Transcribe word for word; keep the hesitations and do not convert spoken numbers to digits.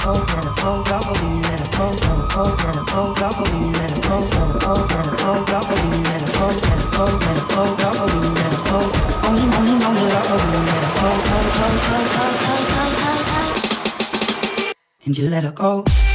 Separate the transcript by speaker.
Speaker 1: go, let it go, drop a beat, let it go, let it go, let it go, drop a beat, let it go, let it go, let it go, drop a beat, let it go, let it go, let it go, drop a beat, let it go. Only, only, only drop a beat, let it go, go, go, go, go, go, go, go, go, and you let it go.